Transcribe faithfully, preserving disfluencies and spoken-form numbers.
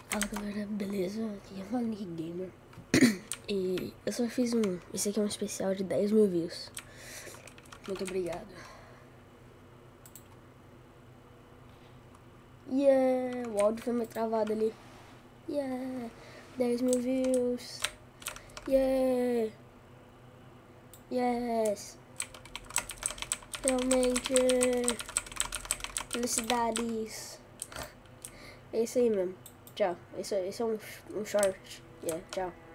Fala galera, beleza? Aqui é o Nick Gamer. E eu só fiz um. Esse aqui é um especial de dez mil views. Muito obrigado. Yeah! O áudio foi meio travado ali. Yeah! dez mil views. Yeah! Yes! Realmente. Felicidades. É isso aí mesmo. Tchau. Esse, esse é um, um short. Yeah, tchau.